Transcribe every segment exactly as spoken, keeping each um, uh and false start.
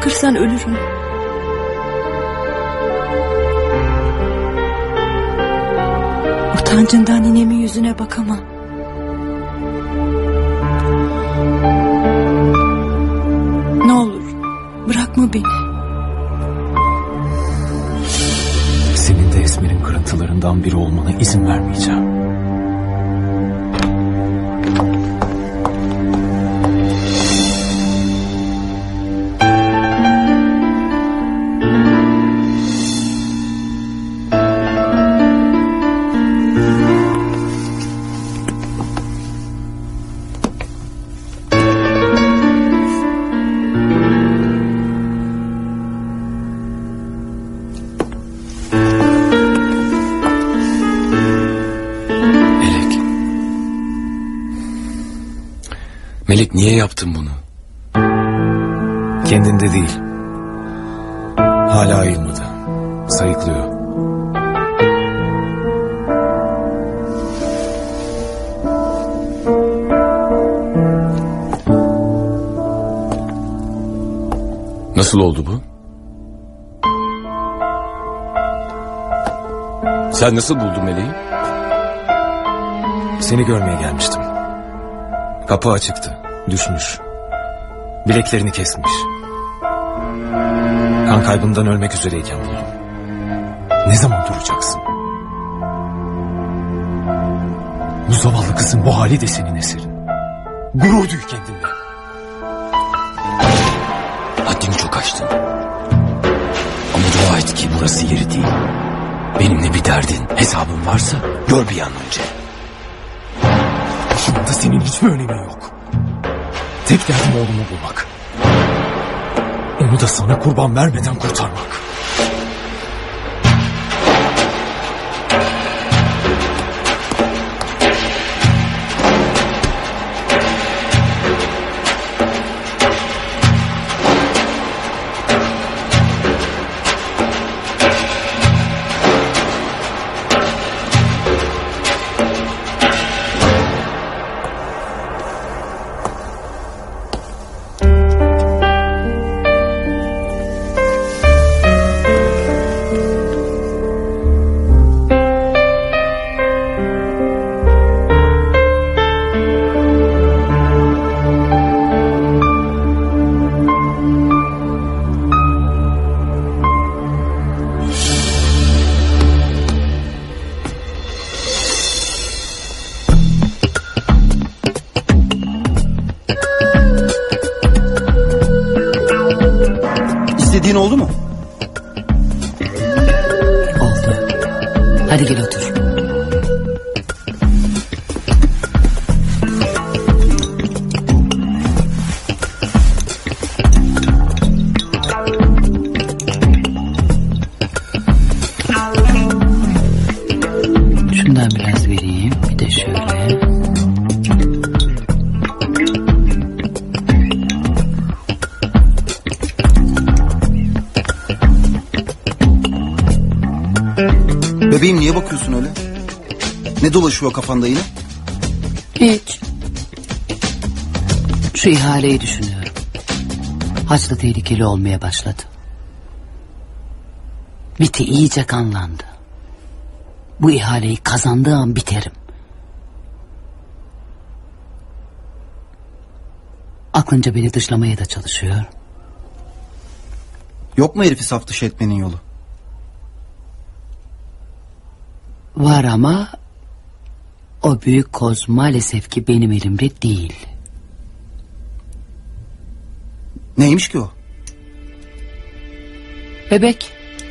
bırakırsan ölürüm. Utancından ninemin yüzüne bakamam. Ne olur bırakma beni. Senin de Esmer'in kırıntılarından biri olmana izin vermeyeceğim. Melek, niye yaptın bunu? Kendinde değil. Hala ayılmadı. Sayıklıyor. Nasıl oldu bu? Sen nasıl buldun Meleği? Seni görmeye gelmiştim. Kapı açıktı. Düşmüş. Bileklerini kesmiş. Kan kaybından ölmek üzereyken buldum. Ne zaman duracaksın? Bu zavallı kızın bu hali de senin eserin. Gurur duy kendinle. Haddini çok aştın. Ama dua et ki burası yeri değil. Benimle bir derdin, hesabın varsa gör bir an önce. Şu anda senin hiçbir önemin yok. Tek derdim oğlumu bulmak. Onu da sana kurban vermeden kurtarmak. İstediğin oldu mu? Oldu. Hadi gel otur. Şundan biraz vereyim. Bir de şöyle. Bebeğim, niye bakıyorsun öyle? Ne dolaşıyor kafanda yine? Hiç. Şu ihaleyi düşünüyorum. Haçlı tehlikeli olmaya başladı. Biti iyice kanlandı. Bu ihaleyi kazandığı an biterim. Aklınca beni dışlamaya da çalışıyor. Yok mu herifi saf dışı etmenin yolu? Var ama o büyük koz maalesef ki benim elimde değil. Neymiş ki o? Bebek.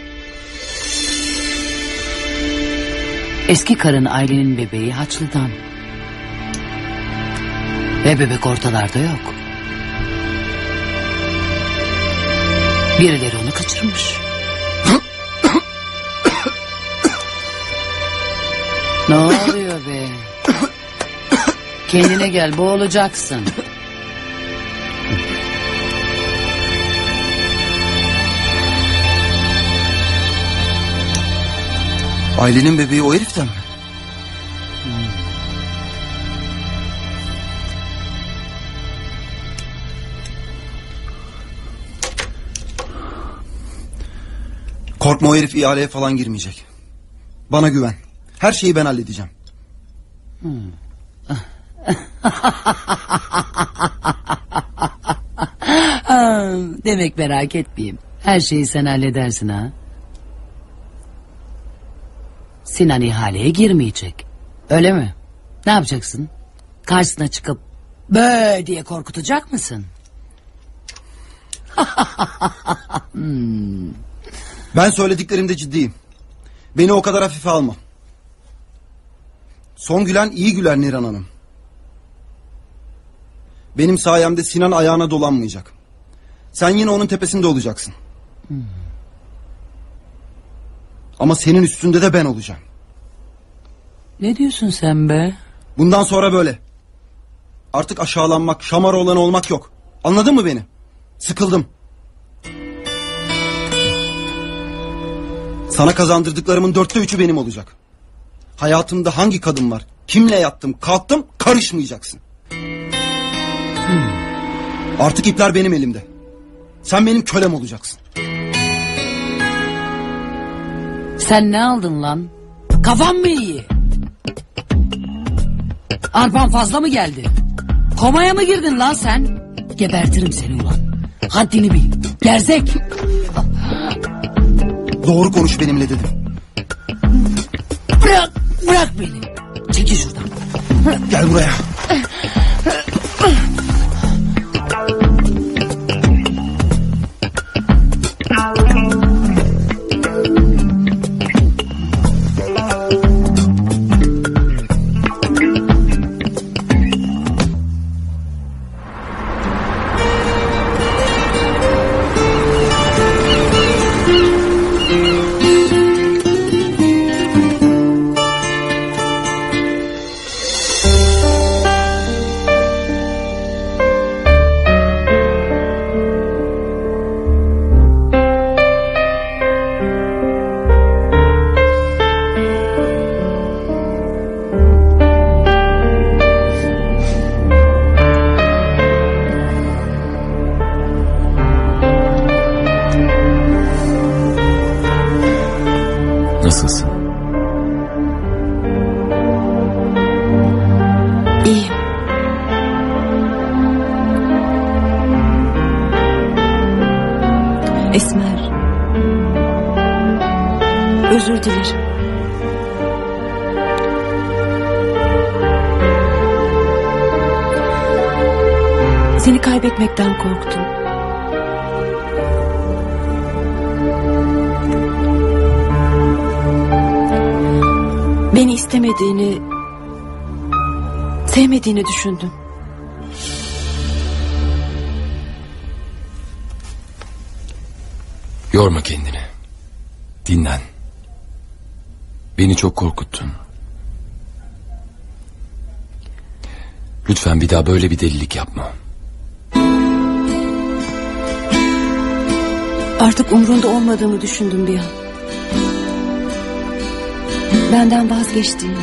Eski karın ailenin bebeği Haçlı'dan. Ve bebek ortalarda yok. Birileri onu kaçırmış. Ne oluyor be? Kendine gel, boğulacaksın. Ailenin bebeği o heriften mi? Hmm. Korkma, o herif ihaleye falan girmeyecek. Bana güven. Her şeyi ben halledeceğim. Hmm. Demek merak etmeyeyim. Her şeyi sen halledersin ha. Sinan ihaleye girmeyecek. Öyle mi? Ne yapacaksın? Karşısına çıkıp böyle diye korkutacak mısın? hmm. Ben söylediklerimde ciddiyim. Beni o kadar hafife alma. Son gülen iyi güler Niran Hanım. Benim sayemde Sinan ayağına dolanmayacak. Sen yine onun tepesinde olacaksın. Hmm. Ama senin üstünde de ben olacağım. Ne diyorsun sen be? Bundan sonra böyle. Artık aşağılanmak, şamar olan olmak yok. Anladın mı beni? Sıkıldım. Sana kazandırdıklarımın dörtte üçü benim olacak. Hayatımda hangi kadın var, kimle yattım, kalktım, karışmayacaksın. Hmm. Artık ipler benim elimde. Sen benim kölem olacaksın. Sen ne aldın lan? Kafan mı iyi? Arpan fazla mı geldi? Komaya mı girdin lan sen? Gebertirim seni ulan. Haddini bil. Gerzek. Doğru konuş benimle dedim. Bırak, bırak beni. Çekil şuradan. Gel buraya. Nasılsın? İyiyim. Esmer. Özür dilerim. Seni kaybetmekten korktum. Beni istemediğini, sevmediğini düşündüm. Yorma kendini. Dinlen. Beni çok korkuttun. Lütfen bir daha böyle bir delilik yapma. Artık umrunda olmadığımı düşündüm bir an. Benden vazgeçtiğini.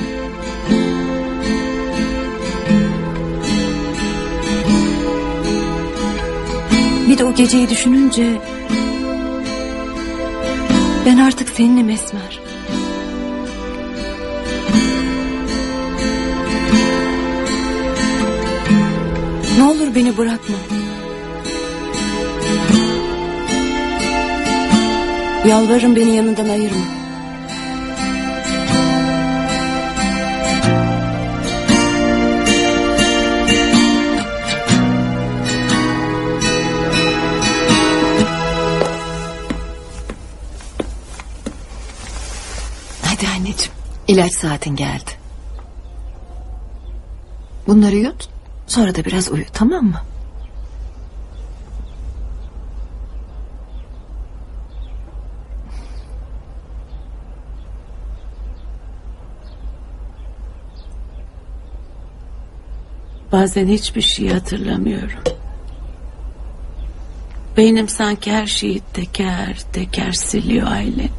Bir de o geceyi düşününce ben artık seninim Esmer. Ne olur beni bırakma. Yalvarırım, beni yanından ayırma. Hadi anneciğim, ilaç saatin geldi. Bunları yut, sonra da biraz uyu, tamam mı? Bazen hiçbir şey hatırlamıyorum. Beynim sanki her şeyi teker teker siliyor Aylin.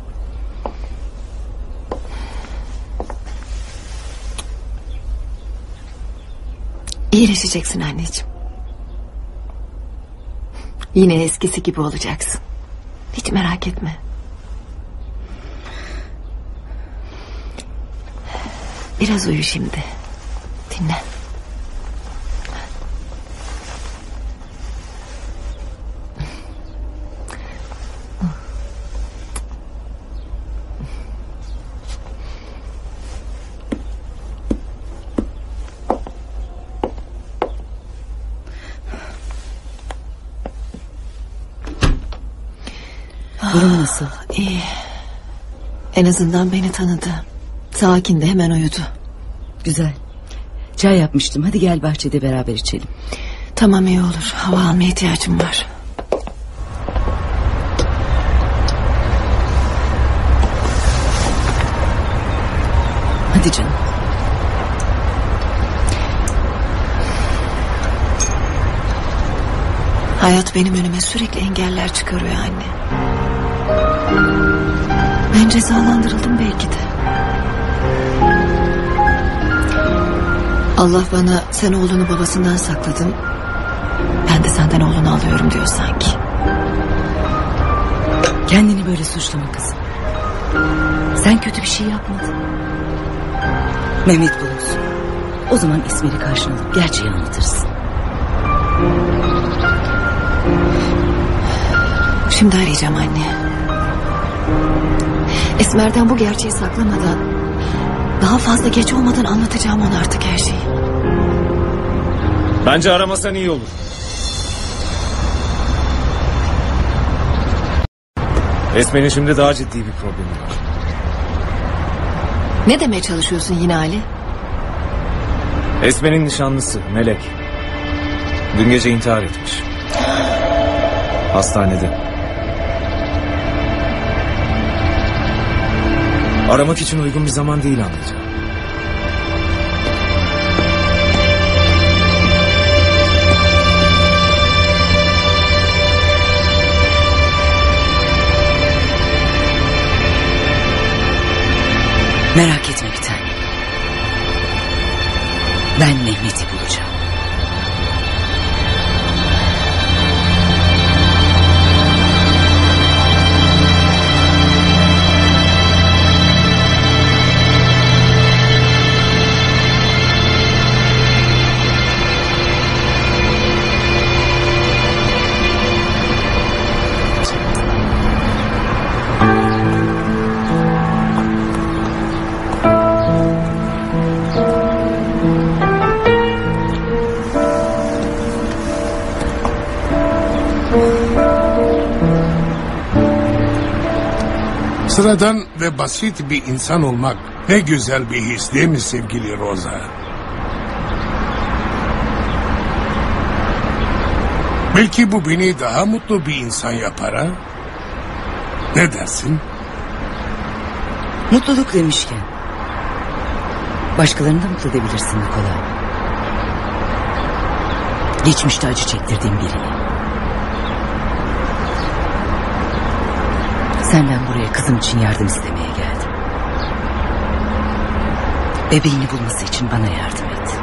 İyileşeceksin anneciğim. Yine eskisi gibi olacaksın. Hiç merak etme. Biraz uyu şimdi. Dinle. Durumu nasıl? İyi. En azından beni tanıdı. Sakin de hemen uyudu. Güzel. Çay yapmıştım. Hadi gel bahçede beraber içelim. Tamam, iyi olur. Hava almaya ihtiyacım var. Hadi canım. Hayat benim önüme sürekli engeller çıkarıyor anne. Ben cezalandırıldım belki de. Allah bana sen oğlunu babasından sakladın, ben de senden oğlunu alıyorum diyor sanki. Kendini böyle suçlama kızım. Sen kötü bir şey yapmadın. Mehmet bulunsun. O zaman İsmer'i karşına alıp gerçeği anlatırsın. Şimdi arayacağım anne. Esmer'den bu gerçeği saklamadan, daha fazla geç olmadan anlatacağım ona artık her şeyi. Bence aramasan iyi olur. Esmer'in şimdi daha ciddi bir problemi var. Ne demeye çalışıyorsun yine Ali? Esmer'in nişanlısı Melek dün gece intihar etmiş. Hastanede. Aramak için uygun bir zaman değil anlayacağım. Merak etme bir tane. Ben Mehmet'i bulacağım. Sıradan ve basit bir insan olmak ne güzel bir his değil mi sevgili Rosa? Belki bu beni daha mutlu bir insan yapar ha? Ne dersin? Mutluluk demişken başkalarını da mutlu edebilirsin Nikola. Geçmişte acı çektirdiğin birini. Senden buraya kızım için yardım istemeye geldim. Bebeğini bulması için bana yardım et.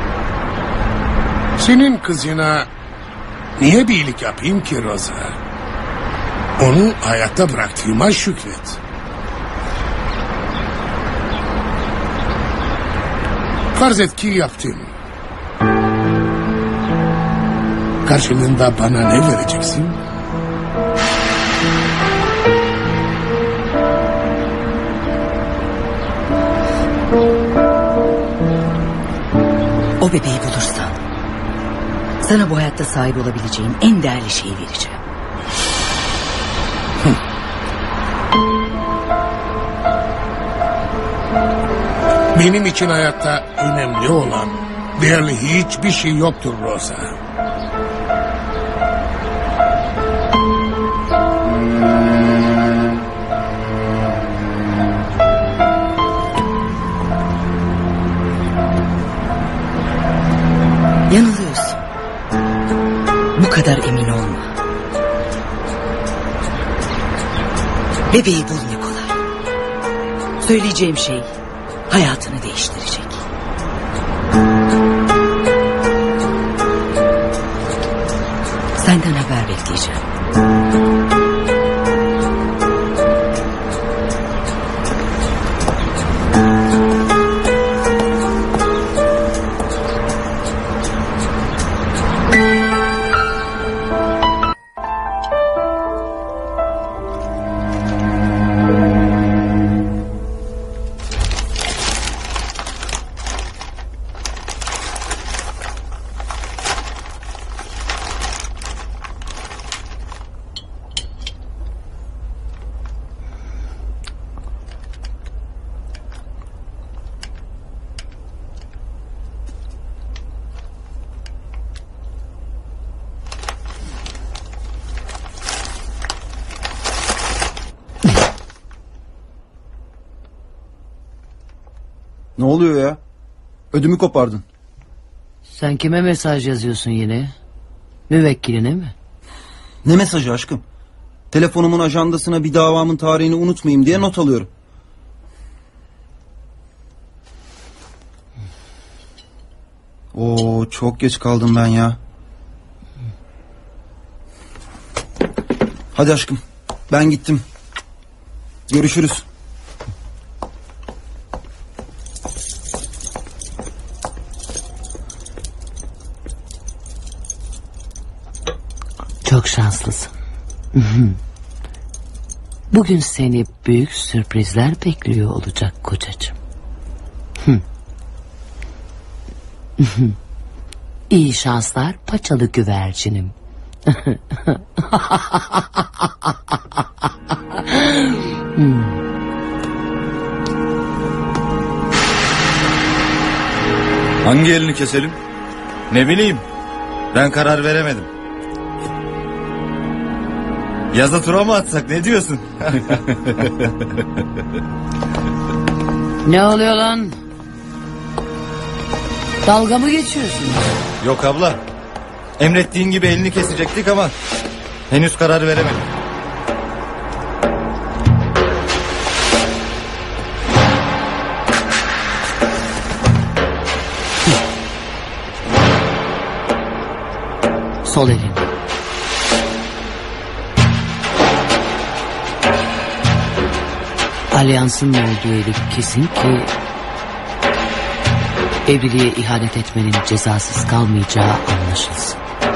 Senin kızına niye bir iyilik yapayım ki Rosa? Onu hayatta bıraktığıma şükret. Farz et ki yaptım. Karşılığında bana ne vereceksin? O bebeği bulursan sana bu hayatta sahip olabileceğin en değerli şeyi vereceğim. Benim için hayatta önemli olan değerli hiçbir şey yoktur Rosa. Yanılıyorsun. Bu kadar emin olma. Bebeği bul Nikola. Söyleyeceğim şey hayatını değiştirecek. Senden haber bekleyeceğim. Ne oluyor ya? Ödümü kopardın. Sen kime mesaj yazıyorsun yine? Müvekkiline mi? Ne mesajı aşkım? Telefonumun ajandasına bir davamın tarihini unutmayayım diye not alıyorum. Oo, çok geç kaldım ben ya. Hadi aşkım, ben gittim. Görüşürüz. Çok şanslısın. Bugün seni büyük sürprizler bekliyor olacak kocacığım. İyi şanslar paçalı güvercinim. Hangi elini keselim? Ne bileyim. Ben karar veremedim. Yaza tura mı atsak, ne diyorsun? Ne oluyor lan? Dalga mı geçiyorsun? Yok abla. Emrettiğin gibi elini kesecektik ama henüz karar veremedim. Sol elini. Alyansın olduğu eli kesin ki evliliğe ihanet etmenin cezasız kalmayacağı anlaşılsın.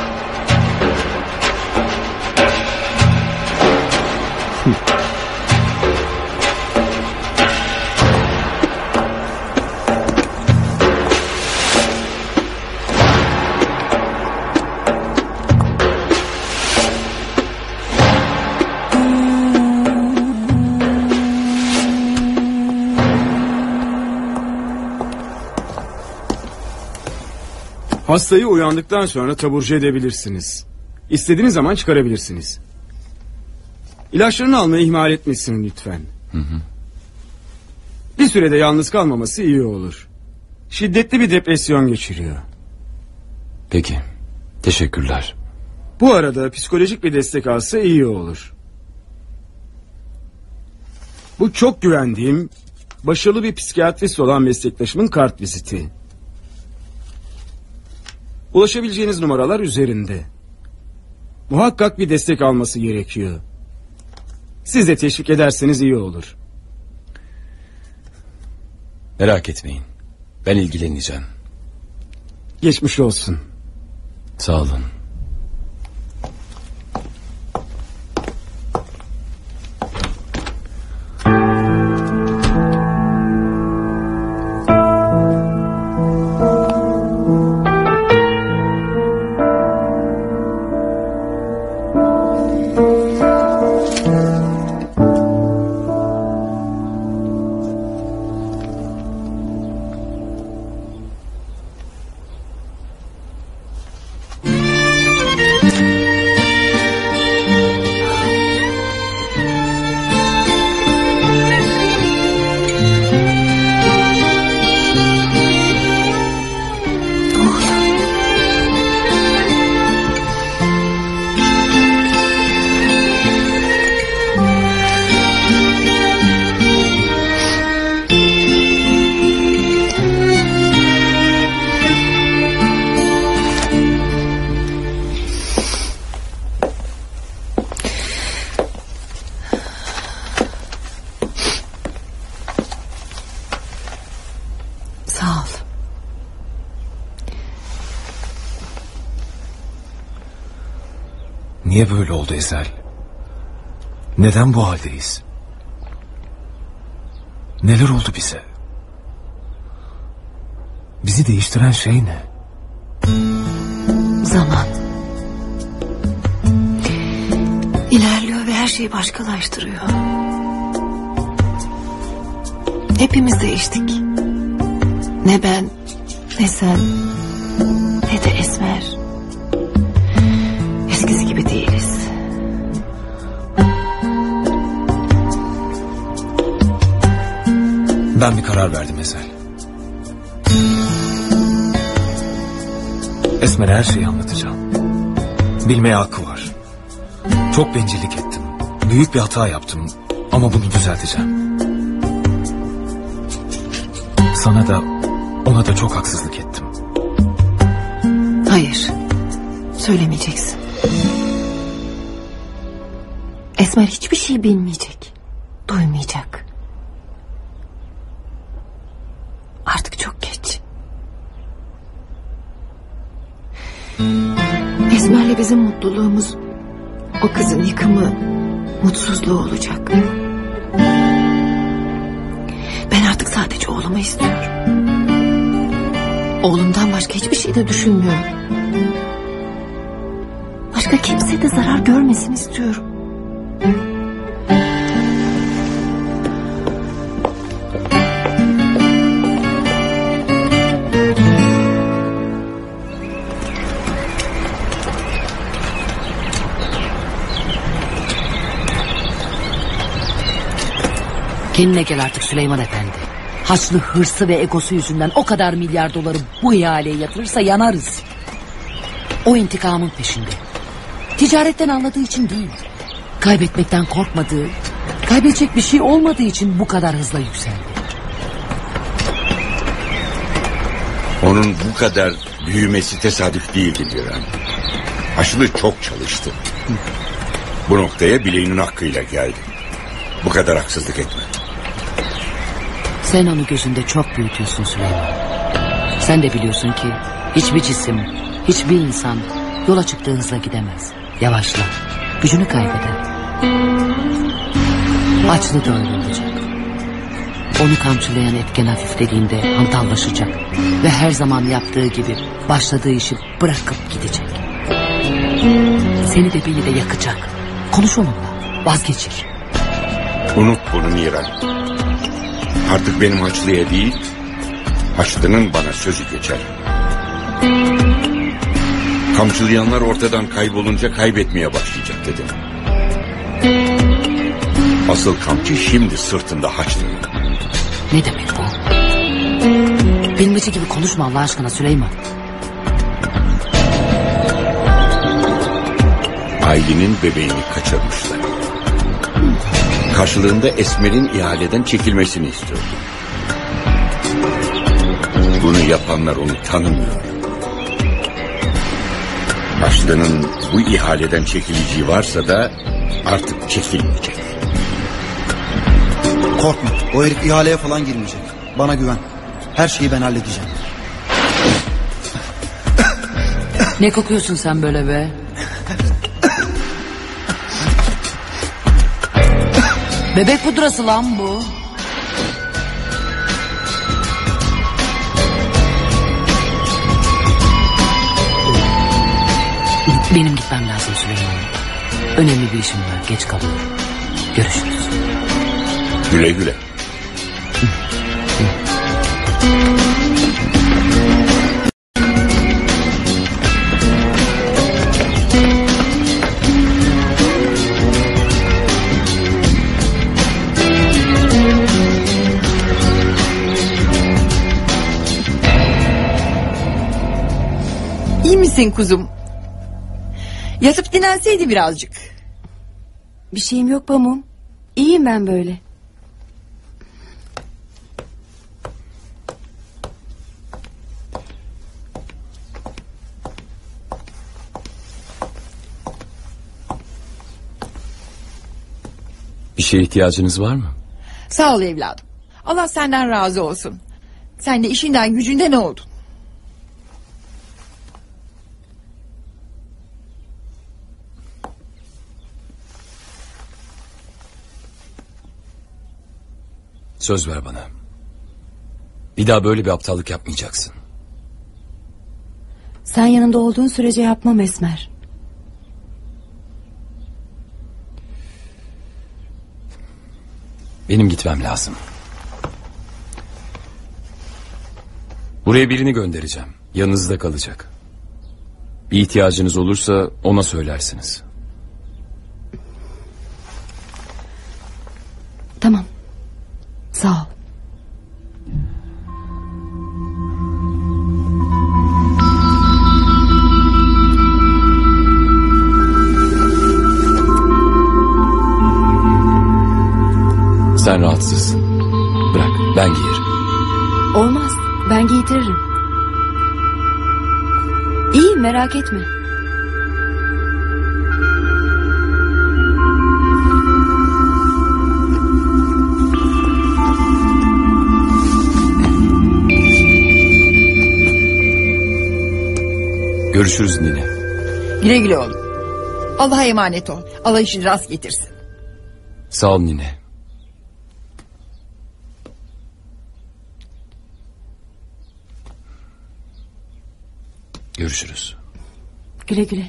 Hastayı uyandıktan sonra taburcu edebilirsiniz. İstediğiniz zaman çıkarabilirsiniz. İlaçlarını almayı ihmal etmesin lütfen. Hı hı. Bir sürede yalnız kalmaması iyi olur. Şiddetli bir depresyon geçiriyor. Peki. Teşekkürler. Bu arada psikolojik bir destek alsa iyi olur. Bu çok güvendiğim, başarılı bir psikiyatrist olan meslektaşımın kart viziti. Ulaşabileceğiniz numaralar üzerinde. Muhakkak bir destek alması gerekiyor. Siz de teşvik ederseniz iyi olur. Merak etmeyin. Ben ilgileneceğim. Geçmiş olsun. Sağ olun. Niye böyle oldu Ezel? Neden bu haldeyiz? Neler oldu bize? Bizi değiştiren şey ne? Zaman. İlerliyor ve her şeyi başkalaştırıyor. Hepimiz değiştik. Ne ben, ne sen, ne de Esmer. Eskisi gibi değiliz. Ben bir karar verdim Ezel. Esmer'e her şeyi anlatacağım. Bilmeye hakkı var. Çok bencillik ettim. Büyük bir hata yaptım. Ama bunu düzelteceğim. Sana da ona da çok haksızlık ettim. Hayır. Söylemeyeceksin. Esmer hiçbir şey bilmeyecek. Duymayacak. Artık çok geç. Esmer'le bizim mutluluğumuz o kızın yıkımı, mutsuzluğu olacak. Ben artık sadece oğlumu istiyorum. Oğlumdan başka hiçbir şey de düşünmüyorum. Başka kimse de zarar görmesin istiyorum. Kendine gel artık Süleyman Efendi. Haçlı hırsı ve egosu yüzünden o kadar milyar doları bu ihaleye yatırırsa yanarız. O intikamın peşinde. Ticaretten anladığı için değil. Kaybetmekten korkmadığı, kaybedecek bir şey olmadığı için bu kadar hızla yükseldi. Onun bu kadar büyümesi tesadüf değildi Miran. Haçlı çok çalıştı. Bu noktaya bileğinin hakkıyla geldi. Bu kadar haksızlık etme. Sen onu gözünde çok büyütüyorsun Süleyman. Sen de biliyorsun ki hiçbir cisim, hiçbir insan yola çıktığı hızla gidemez. Yavaşla, gücünü kaybeder. Haçlı da öyle olacak. Onu kamçılayan etken hafiflediğinde hantallaşacak. Ve her zaman yaptığı gibi başladığı işi bırakıp gidecek. Seni de beni de yakacak. Konuş onunla, vazgeçir. Unut bunu Miran. Artık benim Haçlı'ya değil, Haçlı'nın bana sözü geçer. Kamçılayanlar ortadan kaybolunca kaybetmeye başlayacak dedim. Asıl kamçı şimdi sırtında Haçlı'nın. Ne demek bu? Bilmece gibi konuşma Allah aşkına Süleyman. Ailenin bebeğini kaçırmışlar. Karşılığında Esmer'in ihaleden çekilmesini istiyordu. Bunu yapanlar onu tanımıyor. Haçlı'nın bu ihaleden çekileceği varsa da artık çekilmeyecek. Korkma, o herif ihaleye falan girmeyecek. Bana güven. Her şeyi ben halledeceğim. Ne kokuyorsun sen böyle be? Bebek pudrası lan bu. Benim gitmem lazım Süleyman. Önemli bir işim var, geç kalıyorum. Görüşürüz. Güle güle. İyi misin kuzum? Yatıp dinlenseydi birazcık. Bir şeyim yok Pamuk. İyiyim ben böyle. Bir şeye ihtiyacınız var mı? Sağ ol evladım. Allah senden razı olsun. Sen de işinden gücünden oldun. Söz ver bana. Bir daha böyle bir aptallık yapmayacaksın. Sen yanımda olduğun sürece yapmam Esmer. Benim gitmem lazım. Buraya birini göndereceğim. Yanınızda kalacak. Bir ihtiyacınız olursa ona söylersiniz. Tamam. Sağ ol. Sen rahatsızsın. Bırak, ben giyerim. Olmaz, ben giydiririm. İyiyim, merak etme. Görüşürüz nine. Güle güle oğlum. Allah'a emanet ol. Allah işini rast getirsin. Sağ ol nine. Görüşürüz. Güle güle.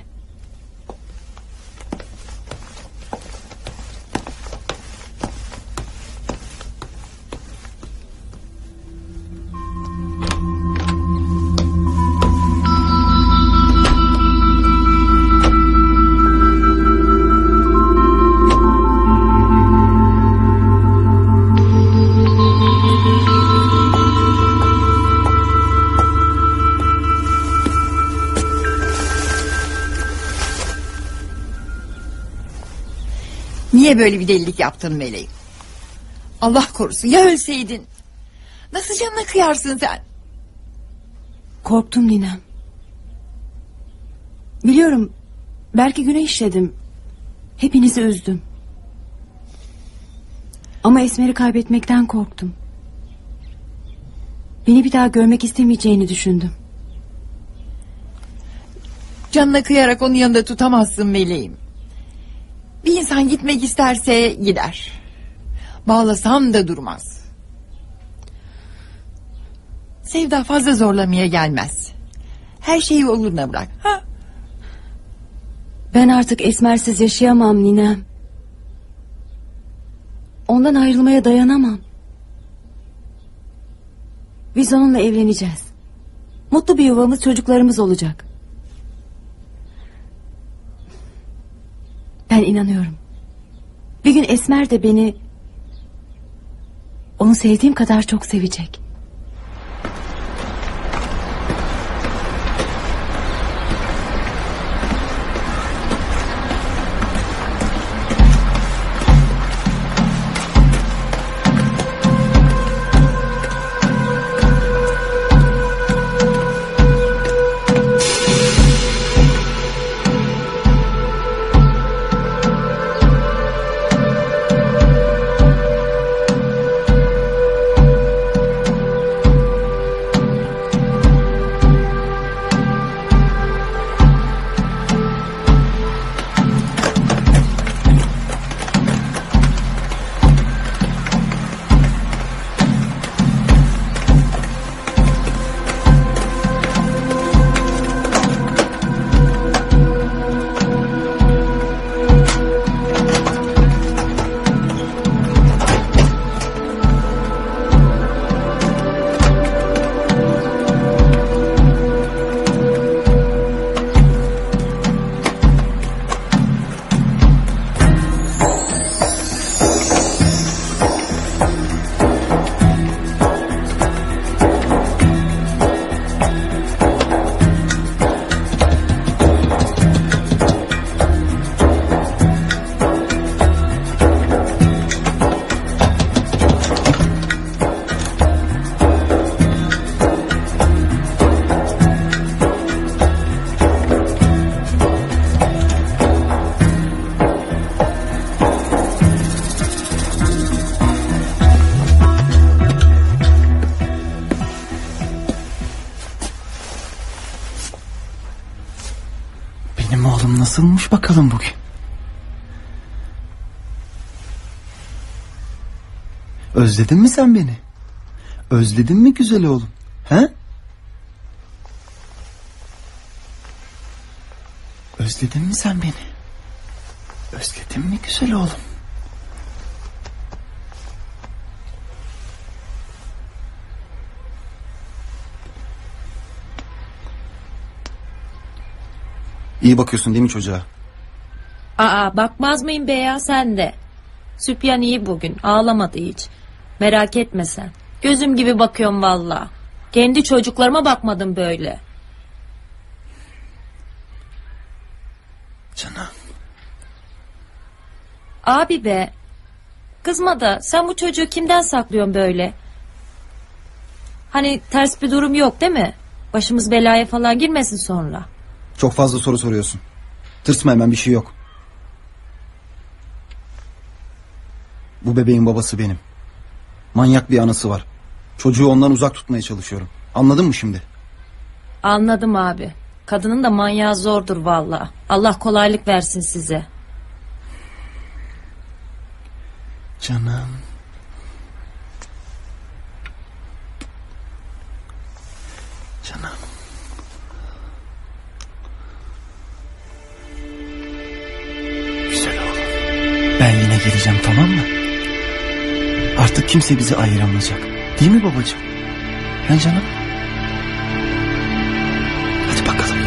Niye böyle bir delilik yaptın meleğim? Allah korusun ya ölseydin. Nasıl canına kıyarsın sen? Korktum ninem. Biliyorum, belki günah işledim. Hepinizi üzdüm. Ama Esmer'i kaybetmekten korktum. Beni bir daha görmek istemeyeceğini düşündüm. Canına kıyarak onun yanında tutamazsın meleğim. Bir insan gitmek isterse gider. Bağlasam da durmaz. Sevda fazla zorlamaya gelmez. Her şeyi yoluna bırak. Ha? Ben artık Esmer'siz yaşayamam ninem. Ondan ayrılmaya dayanamam. Biz onunla evleneceğiz. Mutlu bir yuvamız, çocuklarımız olacak. Ben inanıyorum. Bir gün Esmer de beni onu sevdiğim kadar çok sevecek. Nasılmış bakalım bugün? Özledin mi sen beni? Özledin mi güzel oğlum? He? Özledin mi sen beni? Özledin mi güzel oğlum? İyi bakıyorsun değil mi çocuğa? Aa, bakmaz mıyım be ya, sen de. Süpyan iyi bugün, ağlamadı hiç. Merak etme sen. Gözüm gibi bakıyorum valla. Kendi çocuklarıma bakmadım böyle. Canım. Abi be, kızma da sen bu çocuğu kimden saklıyorsun böyle? Hani ters bir durum yok değil mi? Başımız belaya falan girmesin sonra. Çok fazla soru soruyorsun. Tırsma hemen, bir şey yok. Bu bebeğin babası benim. Manyak bir anası var. Çocuğu ondan uzak tutmaya çalışıyorum. Anladın mı şimdi? Anladım abi. Kadının da manyağı zordur vallahi. Allah kolaylık versin size. Canım. Canım. Güzel oğlum. Ben yine geleceğim, tamam mı? Artık kimse bizi ayıramayacak. Değil mi babacığım? Ha canım? Hadi bakalım.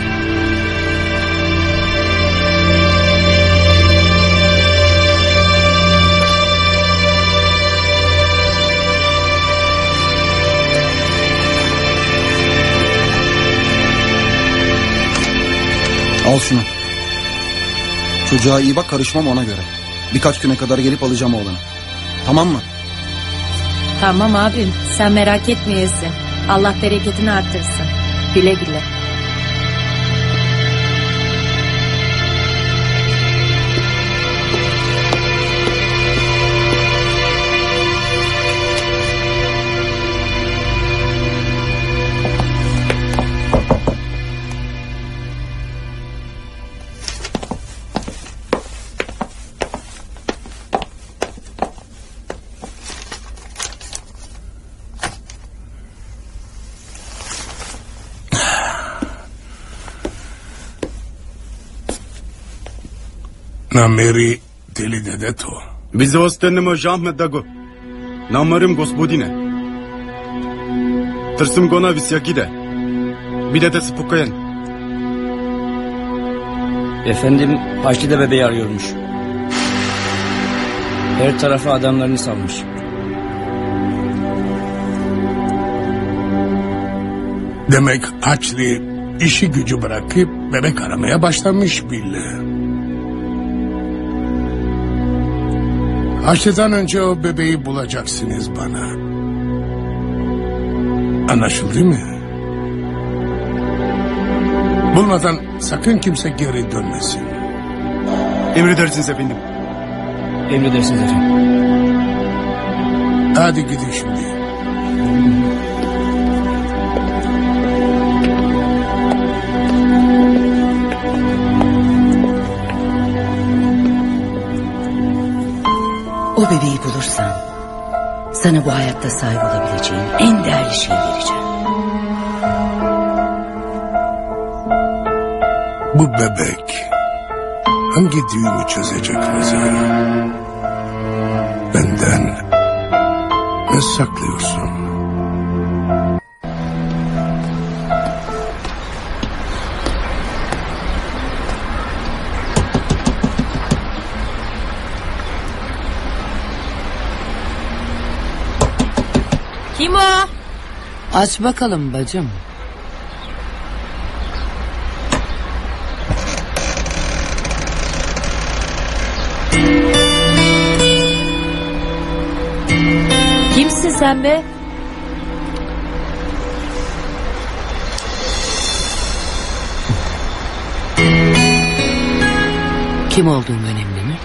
Al şunu. Çocuğa iyi bak, karışmam ona göre. Birkaç güne kadar gelip alacağım oğlanı. Tamam mı? Tamam abim, sen merak etmeyesin. Allah bereketini arttırsın. Güle güle. Намери дели детето. Ви за още не можахме да го намерим, господине. Търсим го навсякъде. Бидете спокоен. Efendim Haçlı da bebeği arıyormuş. Her tarafa adamlarını salmış. Demek Haçlı işi gücü bırakıp bebek aramaya başlamış bile. Haçlı'dan önce o bebeği bulacaksınız bana. Anlaşıldı mı? Bulmadan sakın kimse geri dönmesin. Emredersiniz efendim. Emredersiniz efendim. Hadi gidin şimdi. O bebeği bulursan sana bu hayatta sahip olabileceğin en değerli şeyi vereceğim. Bu bebek hangi düğümü çözecek Rıza? Benden ne saklıyorsun? Kim o? Aç bakalım bacım. Kimsin sen be? Kim olduğum önemli mi?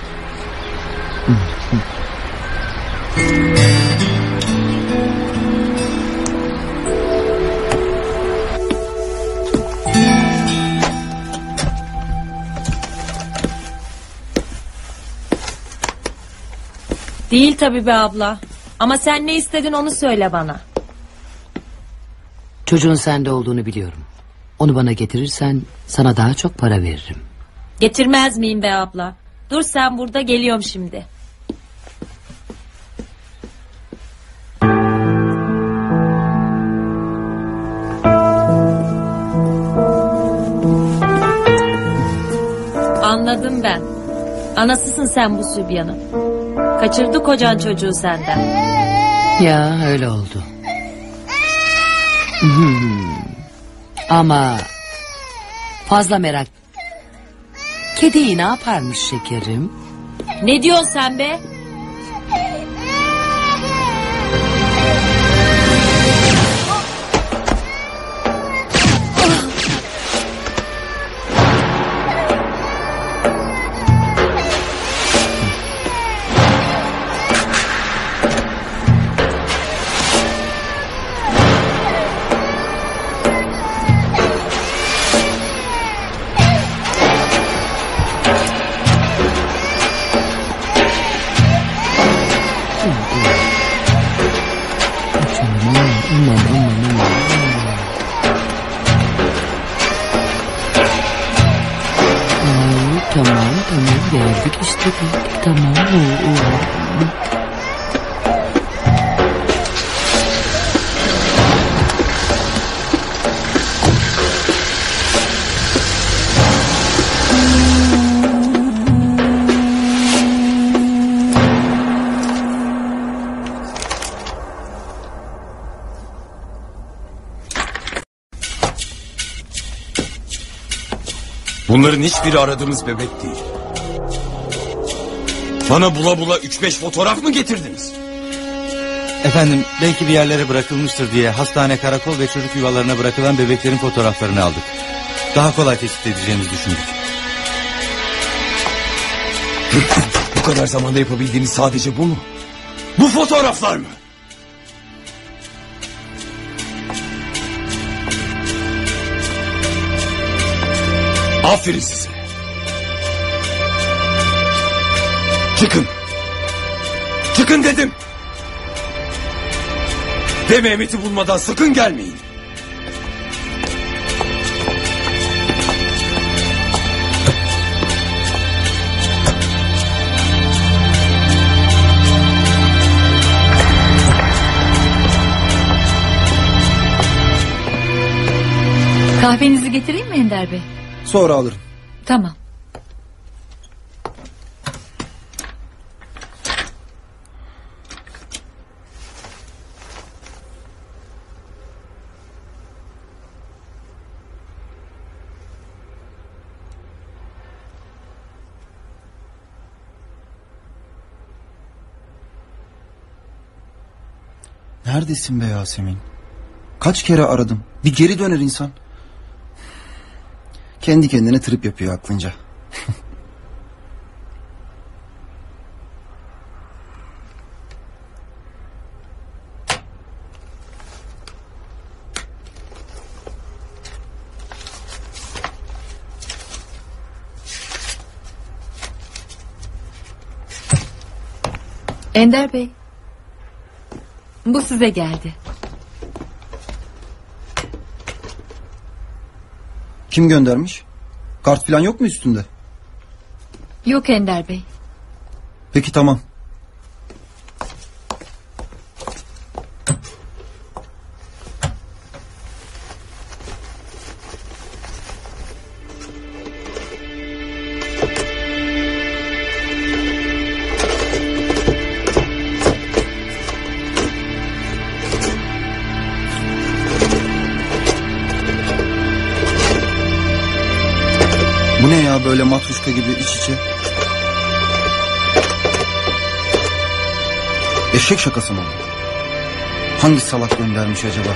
Değil tabii be abla. Ama sen ne istedin onu söyle bana. Çocuğun sende olduğunu biliyorum. Onu bana getirirsen sana daha çok para veririm. Getirmez miyim be abla? Dur sen burada, geliyorum şimdi. Anladım ben. Anasısın sen bu Sübyan'ın. Kaçırdı kocan çocuğu senden. Ya öyle oldu. Ama fazla merak. Kediyi ne yaparmış şekerim? Ne diyorsun sen be? Tamam tamam geldik işte geldik tamam. Oo, oo. Bunların hiçbiri aradığımız bebek değil. Bana bula bula üç beş fotoğraf mı getirdiniz? Efendim belki bir yerlere bırakılmıştır diye hastane, karakol ve çocuk yuvalarına bırakılan bebeklerin fotoğraflarını aldık. Daha kolay tespit edeceğimizi düşündük. Bu kadar zamanda yapabildiğiniz sadece bu mu? Bu fotoğraflar mı? Aferin size. Çıkın. Çıkın dedim. Ve Mehmet'i bulmadan sakın gelmeyin. Kahvenizi getireyim mi Ender Bey? Sonra alırım. Tamam. Neredesin be Yasemin? Kaç kere aradım. Bir geri döner insan. Kendi kendine trip yapıyor aklınca. Ender Bey. Bu size geldi. Kim göndermiş? Kart falan yok mu üstünde? Yok Ender Bey. Peki tamam. Bu ne ya böyle matruşka gibi iç içe? Eşek şakası mı? Hangi salak göndermiş acaba?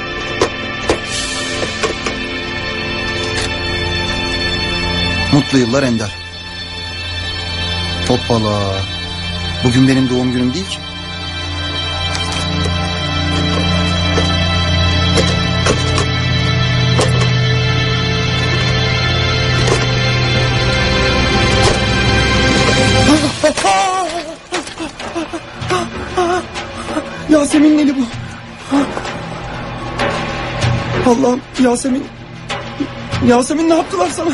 Mutlu yıllar Ender. Hoppala. Bugün benim doğum günüm değil ki. Yasemin'in eli bu. Allah'ım Yasemin. Yasemin ne yaptılar sana?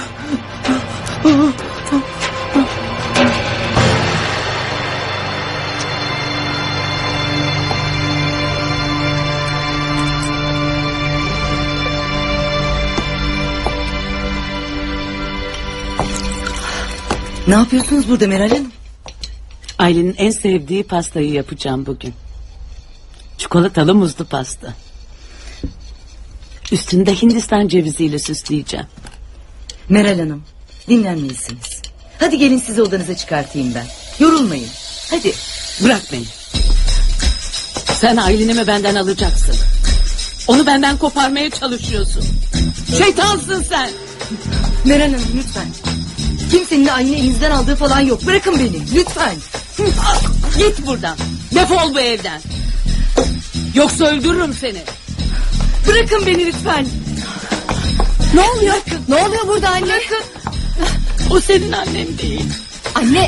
Ne yapıyorsunuz burada Meral Hanım? Aylin'in en sevdiği pastayı yapacağım bugün. Çikolatalı muzlu pasta. Üstünde Hindistan ceviziyle süsleyeceğim. Meral Hanım, dinlenmelisiniz. Hadi gelin sizi odanıza çıkartayım ben. Yorulmayın. Hadi. Bırak beni. Sen Aylin'imi benden alacaksın. Onu benden koparmaya çalışıyorsun. Şeytansın sen. Meral Hanım lütfen. Kimsenin Aylin'i elinizden aldığı falan yok. Bırakın beni lütfen. Git buradan. Defol bu evden. Yoksa öldürürüm seni. Bırakın beni lütfen. Ne oluyor? Bırakın. Ne oluyor burada anne? Bırakın. O senin annen değil. Anne.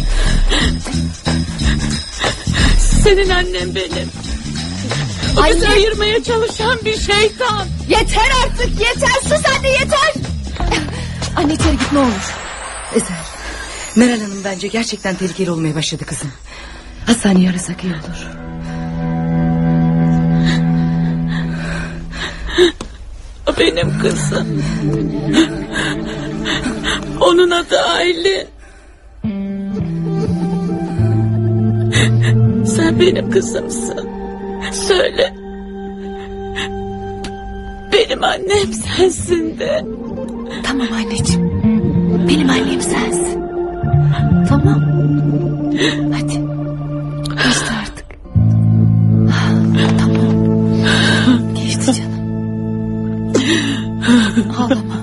Senin annen benim. O Anne. bizi ayırmaya çalışan bir şeytan. Yeter artık yeter sus anne yeter. Anne içeri git ne olur. Ezel. Meral Hanım bence gerçekten tehlikeli olmaya başladı kızım. Hastaneye arasak iyi olur. O benim kızım. Onun adı Aylin. Sen benim kızımsın. Söyle. Benim annem sensin de. Tamam anneciğim. Benim annem sensin. Tamam. Hadi. Geçti artık. Tamam. Geçti canım. Ağlama.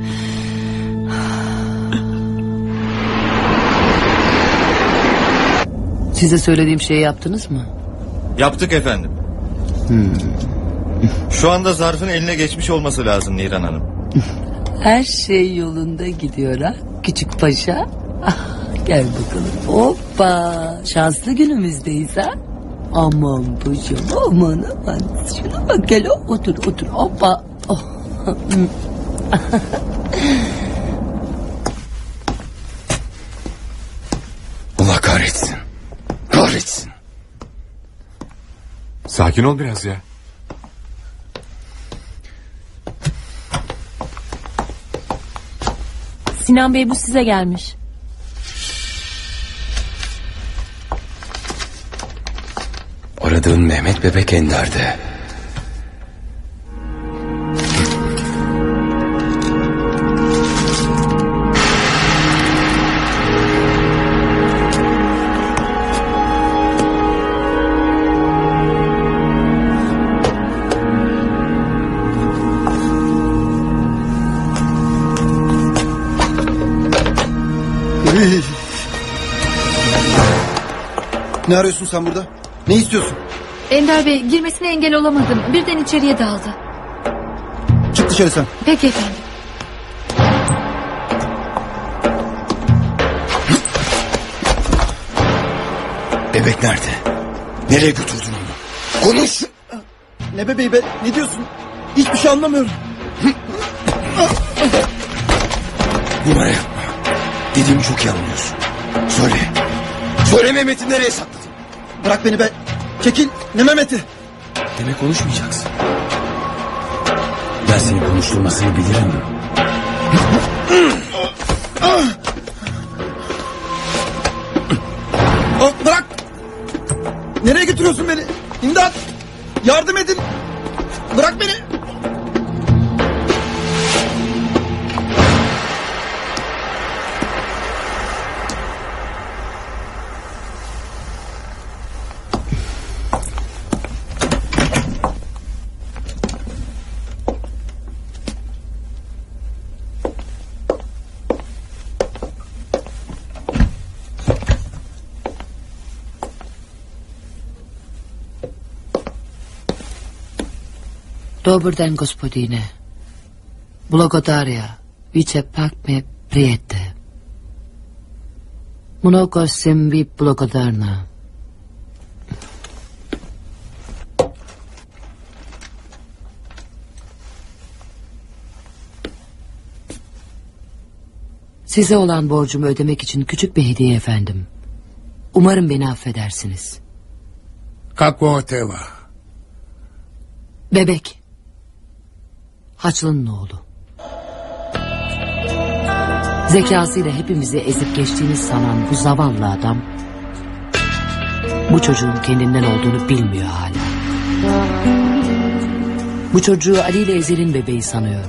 Size söylediğim şeyi yaptınız mı? Yaptık efendim. Hmm. Şu anda zarfın eline geçmiş olması lazım Niran Hanım. Her şey yolunda gidiyor ha küçük paşa. Ah, gel bakalım. Hoppa, şanslı günümüzdeyiz ha. Aman paşam, aman aman. Şuna bak, gel otur otur. Hoppa. Oh. Allah kahretsin. Kahretsin. Sakin ol biraz ya. Sinan Bey, bu size gelmiş. Aradığın Mehmet Bebek Ender'de. Ne arıyorsun sen burada? Ne istiyorsun? Ender Bey, girmesine engel olamadım. Birden içeriye daldı. Çık dışarı sen. Peki efendim. Bebek nerede? Nereye götürdün onu? Konuş! Ne bebeği be? Ne diyorsun? Hiçbir şey anlamıyorum. Numara yapma. Dediğimi çok iyi anlıyorsun. Söyle. Söyle, Mehmet'i nereye sakladın? Bırak beni be. Çekil. Ne Mehmet'i? Demek konuşmayacaksın. Ben seni konuşturmasını bilirim. Bırak. Nereye götürüyorsun beni? İmdat. Yardım edin. Bırak beni. Dobar dan, gospodine. Благодаря. Vi će pak me prijete. Mnogo sam vi благодарна. Size olan borcumu ödemek için küçük bir hediye efendim. Umarım beni affedersiniz. Kako te va? Bebek. Haçlı'nın oğlu. Zekasıyla hepimizi ezip geçtiğini sanan bu zavallı adam, bu çocuğun kendinden olduğunu bilmiyor hala. Bu çocuğu Ali ile Ezel'in bebeği sanıyor.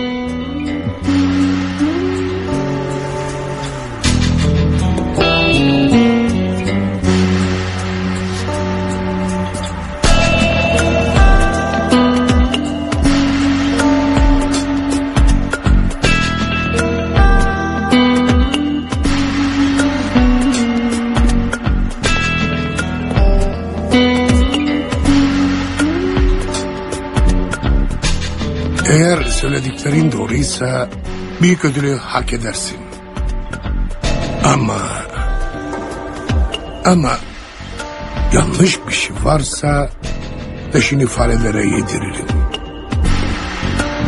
Eğer söylediklerin doğruysa büyük ödülü hak edersin. Ama... Ama... yanlış bir şey varsa peşini farelere yediririm.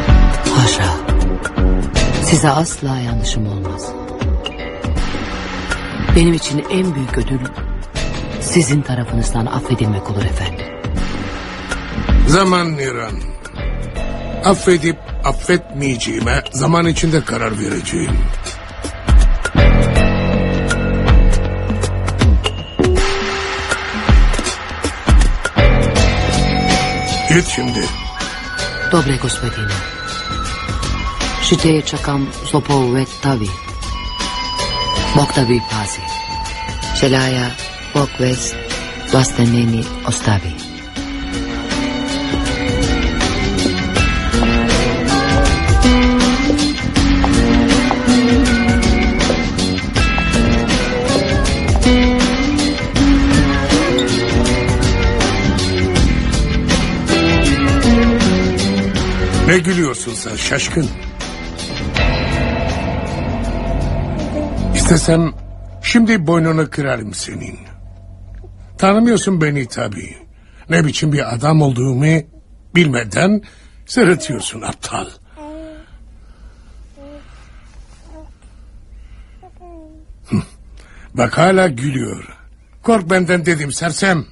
Haşa. Size asla yanlışım olmaz. Benim için en büyük ödül sizin tarafınızdan affedilmek olur efendim. Zaman Niran. Affedip affetmeyeceğime zaman içinde karar vereceğim. Git şimdi. Dobre gospodine. Życie czekam zopowetowi. Bog da vi pazi. Želja Bog ves vlasteneni ostavi. Ne gülüyorsun sen şaşkın? İstesem şimdi boynunu kırarım senin. Tanımıyorsun beni tabii. Ne biçim bir adam olduğumu bilmeden sırıtıyorsun aptal. Bak hala gülüyor. Kork benden dedim sersem.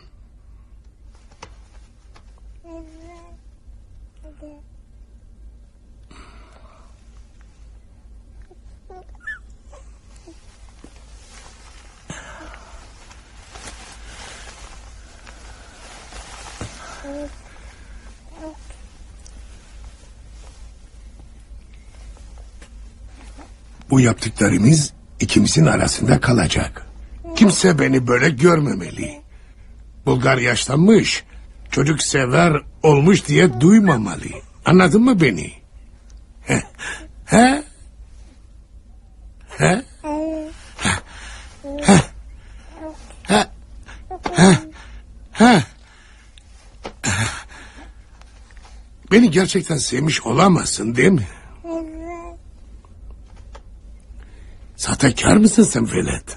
Bu yaptıklarımız ikimizin arasında kalacak. Kimse beni böyle görmemeli. Bulgar yaşlanmış, çocuk sever olmuş diye duymamalı. Anladın mı beni? He? He? He? He? He? He? He? Beni gerçekten sevmiş olamazsın değil mi? Sahtekar mısın sen velet?